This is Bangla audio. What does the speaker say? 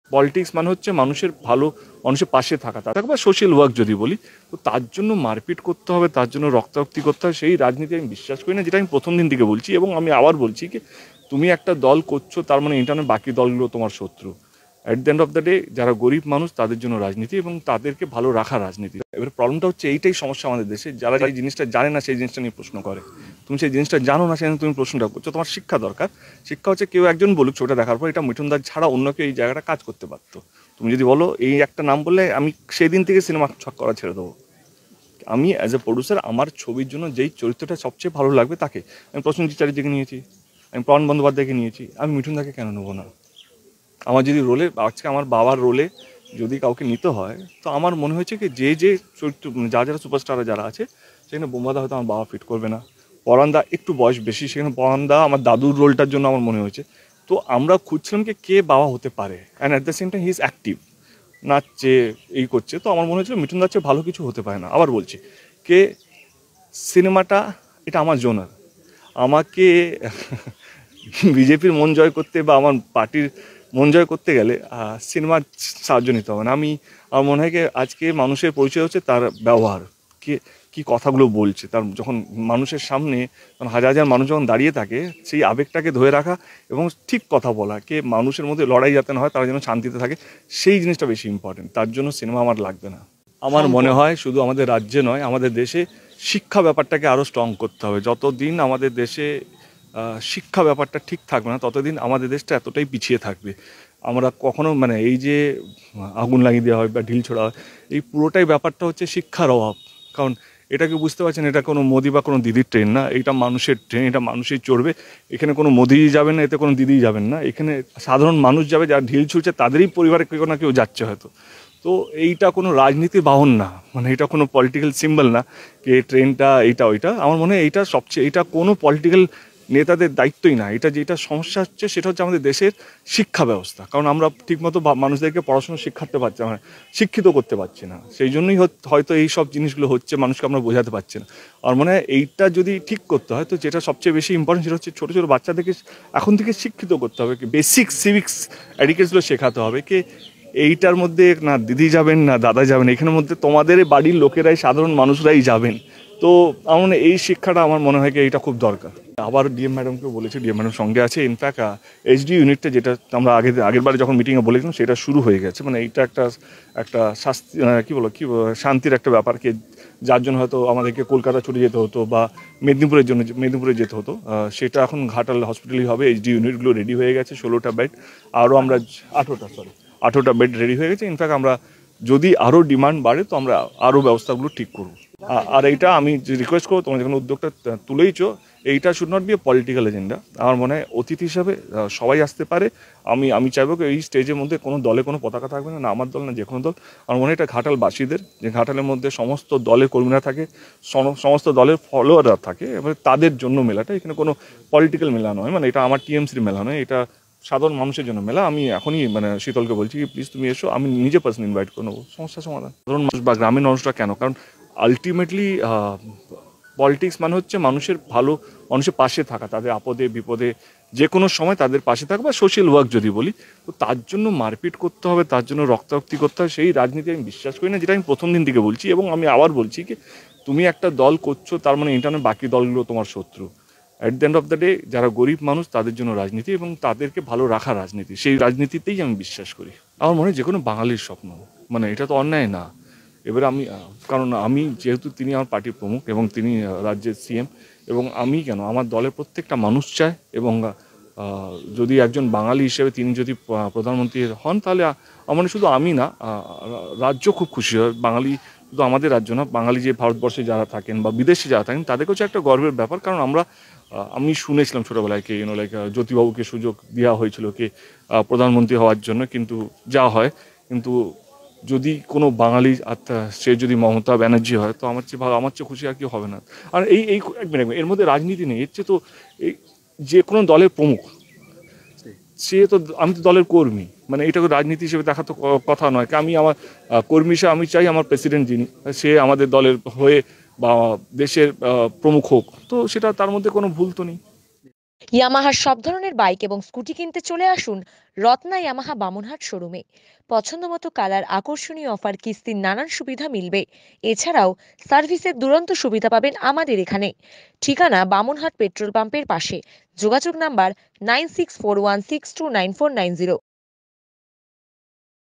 পলিটিক্স মানে হচ্ছে মানুষের ভালো, মানুষের পাশে থাকা, তার বা সোশ্যাল ওয়ার্ক যদি বলি, তো তার জন্য মারপিট করতে হবে, তার জন্য রক্তারক্তি করতে হবে, সেই রাজনীতি আমি বিশ্বাস করি না, যেটা আমি প্রথম দিন থেকে বলছি। এবং আমি আবার বলছি কি, তুমি একটা দল করছো তার মানে ইন্টারনেট বাকি দলগুলো তোমার শত্রু। At the end of the day যারা গরিব মানুষ তাদের জন্য রাজনীতি এবং তাদেরকে ভালো রাখা রাজনীতি। এবার প্রবলেমটা হচ্ছে এইটাই সমস্যা আমাদের দেশে, যারা এই জিনিসটা জানে না সেই জিনিসটা নিয়ে প্রশ্ন করে। তুমি সেই জিনিসটা জানো না, সেই তুমি প্রশ্নটা করছো, তোমার শিক্ষা দরকার। শিক্ষা হচ্ছে কেউ একজন বলুক ছোটা দেখার পর এটা মিঠুন দাস ছাড়া অন্য কেউ এই জায়গাটা কাজ করতে পারতো। তুমি যদি বলো এই একটা নাম বললে আমি সেই দিন থেকে সিনেমা ছক করা ছেড়ে দেবো। আমি অ্যাজ এ প্রডিউসার আমার ছবির জন্য যেই চরিত্রটা সবচেয়ে ভালো লাগবে তাকে আমি প্রসেনজিৎ চারিদিকে নিয়েছি, আমি প্রাণ বন্দ্যোপাধ্যায়কে নিয়েছি, আমি মিঠুন দাকে কেন নেবো না? আমার যদি রোলে আজকে আমার বাবার রোলে যদি কাউকে নিতে হয়, তো আমার মনে হয়েছে কি যে চরিত্র যারা সুপারস্টাররা যারা আছে, সেখানে বোম্বাদা হয়তো আমার বাবা ফিট করবে না, পরানদা একটু বয়স বেশি, সেখানে পরানদা আমার দাদুর রোলটার জন্য আমার মনে হয়েছে। তো আমরা খুঁজছিলাম কি কে বাবা হতে পারে, and at the same time he is active, নাচছে, এই করছে। তো আমার মনে হয়েছিল মিঠুন দাস ভালো কিছু হতে পারে না। আবার বলছি কে সিনেমাটা এটা আমার জোনার, আমাকে বিজেপির মন জয় করতে বা আমার পার্টির মন জয় করতে গেলে সিনেমার সাহায্য নিতে হবে না। আমার মনে হয় কি আজকে মানুষের পরিচয় হচ্ছে তার ব্যবহার, কে কী কথাগুলো বলছে, তার যখন মানুষের সামনে হাজার হাজার মানুষ যখন দাঁড়িয়ে থাকে সেই আবেগটাকে ধরে রাখা এবং ঠিক কথা বলা, কে মানুষের মধ্যে লড়াই যাতে না হয়, তারা যেন শান্তিতে থাকে, সেই জিনিসটা বেশি ইম্পর্টেন্ট। তার জন্য সিনেমা আমার লাগবে না। আমার মনে হয় শুধু আমাদের রাজ্যে নয়, আমাদের দেশে শিক্ষা ব্যাপারটাকে আরও স্ট্রং করতে হবে। যতদিন আমাদের দেশে শিক্ষা ব্যাপারটা ঠিক থাকবে না, ততদিন আমাদের দেশটা এতটাই পিছিয়ে থাকবে। আমরা কখনো মানে এই যে আগুন লাগিয়ে দেওয়া হয় বা ঢিল ছোড়া হয়, এই পুরোটাই ব্যাপারটা হচ্ছে শিক্ষার অভাব। কারণ এটাকে বুঝতে পারছেন, এটা কোনো মোদি বা কোনো দিদির ট্রেন না, এটা মানুষের ট্রেন, এটা মানুষই চড়বে। এখানে কোনো মোদি যাবেন না, এতে কোনো দিদি যাবেন না, এখানে সাধারণ মানুষ যাবে, যারা ঢিল ছুঁড়ছে তাদেরই পরিবারে কেউ না কেউ যাচ্ছে হয়তো। তো এইটা কোনো রাজনীতির বাহন না, মানে এটা কোনো পলিটিক্যাল সিম্বল না যে ট্রেনটা এইটা ওইটা। আমার মনে হয় এইটা সবচেয়ে, এটা কোনো পলিটিক্যাল নেতাদের দায়িত্বই না। যেটা সমস্যা হচ্ছে সেটা হচ্ছে আমাদের দেশের শিক্ষা ব্যবস্থা। কারণ আমরা ঠিকমতো মানুষদেরকে পড়াশোনা শিক্ষাতে পারছি না, শিক্ষিত করতে পারছি না। সেই জন্যই হয়তো এই সব জিনিসগুলো হচ্ছে, মানুষকে আমরা বোঝাতে পারছি না। আর মনে হয় এইটা যদি ঠিক করতে হয়, তো যেটা সবচেয়ে বেশি ইম্পর্টেন্ট সেটা হচ্ছে ছোটো ছোটো বাচ্চাদেরকে এখন থেকে শিক্ষিত করতে হবে, কি বেসিক সিভিক্স এডুকেশনগুলো শেখাতে হবে, কি এইটার মধ্যে না দিদি যাবেন না দাদা যাবেন, এখানের মধ্যে তোমাদের বাড়ির লোকেরাই, সাধারণ মানুষরাই যাবেন। তো আমার মনে এই শিক্ষাটা আমার মনে হয় কি এইটা খুব দরকার। আবার ডিএম ম্যাডামকে বলেছি, ডিএম ম্যাডাম সঙ্গে আছে। ইনফ্যাক্ট এইচডি ইউনিটটা যেটা আমরা আগের বারে যখন মিটিংয়ে বলেছিলাম সেটা শুরু হয়ে গেছে। মানে এইটা একটা শাস্তি, কী শান্তির একটা ব্যাপার, কি যার জন্য হয়তো আমাদেরকে কলকাতা ছুটে যেতে হতো বা মেদিনীপুরে যেতে হতো, সেটা এখন ঘাটাল হসপিটালই হবে। এইচডি ইউনিটগুলো রেডি হয়ে গেছে, 16টা বেড, আরও আমরা 18টা বেড রেডি হয়ে গেছে। ইনফ্যাক্ট আমরা যদি আরও ডিমান্ড বাড়ে তো আমরা আরও ব্যবস্থাগুলো ঠিক করব। আর এইটা আমি রিকোয়েস্ট করবো, তোমরা যখন উদ্যোগটা তুলেইছো, এইটা should not be a political agenda. আমার মনে হয় অতিথি হিসাবে সবাই আসতে পারে। আমি চাইবো কি এই স্টেজের মধ্যে কোনো দলে কোনো পতাকা থাকবে না, না আমার দল না যে কোনো দল। আমার মনে হয় এটা ঘাটালবাসীদের, যে ঘাটালের মধ্যে সমস্ত দলের কর্মীরা থাকে, সমস্ত দলের ফলোয়াররা থাকে, এবার তাদের জন্য মেলাটা, এখানে কোনো পলিটিক্যাল মেলা নয়। মানে এটা আমার টিএমসির মেলা নয়, এটা সাধারণ মানুষের জন্য মেলা। আমি এখনই মানে শীতলকে বলছি প্লিজ তুমি এসো, আমি নিজে পার্সোনালি ইনভাইট করে নেবো, সমস্যার সমাধান। সাধারণ মানুষ বা গ্রামীণ মানুষরা কেন, কারণ আলটিমেটলি পলিটিক্স মানে হচ্ছে মানুষের ভালো, মানুষের পাশে থাকা, তাদের আপদে বিপদে যে কোনো সময় তাদের পাশে থাকা, বা সোশ্যাল ওয়ার্ক যদি বলি। তো তার জন্য মারপিট করতে হবে, তার জন্য রক্তারক্তি করতে হবে, সেই রাজনীতি আমি বিশ্বাস করি না, যেটা আমি প্রথম দিন থেকে বলছি। এবং আমি আবার বলছি কি, তুমি একটা দল করছো তার মানে ইন্টারনেট বাকি দলগুলো তোমার শত্রু। At the end of the day যারা গরিব মানুষ তাদের জন্য রাজনীতি এবং তাদেরকে ভালো রাখা রাজনীতি, সেই রাজনীতিতেই আমি বিশ্বাস করি। আমার মনে হয় যে কোনো বাঙালির স্বপ্ন, মানে এটা তো অন্যায় না। এবারে কারণ আমি যেহেতু তিনি আমার পার্টির প্রমুখ এবং তিনি রাজ্যের সিএম, এবং আমি কেন আমার দলের প্রত্যেকটা মানুষ চায়। এবং যদি একজন বাঙালি হিসেবে তিনি যদি প্রধানমন্ত্রী হন, তাহলে আমার শুধু আমি না, রাজ্য খুব খুশি হয়। বাঙালি শুধু আমাদের রাজ্য না, বাঙালি যে ভারতবর্ষে যারা থাকেন বা বিদেশে যারা থাকেন তাদেরকে হচ্ছে একটা গর্বের ব্যাপার। কারণ আমি শুনেছিলাম ছোটোবেলায় কি লাইক জ্যোতিবাবুকে সুযোগ দেওয়া হয়েছিল কি প্রধানমন্ত্রী হওয়ার জন্য, কিন্তু যা হয়, কিন্তু যদি কোনো বাঙালি আত্মা সে যদি মমতা ব্যানার্জি হয়, তো আমার চেয়ে খুশি আর কেউ হবে না। আর এই এক মিনিট, এর মধ্যে রাজনীতি নেই, এর চেয়ে তো এই যে কোনো দলের প্রমুখ, সে তো, আমি তো দলের কর্মী, মানে এটাকে রাজনীতি হিসেবে দেখা তো কথা নয়। আমি আমার কর্মী হিসেবে আমি চাই আমার প্রেসিডেন্ট যিনি, সে আমাদের দলের হয়ে বা দেশের প্রমুখ হোক, তো সেটা তার মধ্যে কোনো ভুল তো নেই। ইয়ামাহার সব ধরনের বাইক এবং স্কুটি কিনতে চলে আসুন রত্না ইয়ামাহা বামুনহাট শোরুমে। পছন্দ মতো কালার, আকর্ষণীয় অফার, কিস্তির নানান সুবিধা মিলবে। এছাড়াও সার্ভিসের দুরন্ত সুবিধা পাবেন আমাদের এখানে। ঠিকানা বামুনহাট পেট্রোল পাম্পের পাশে। যোগাযোগ নাম্বার 9641629490।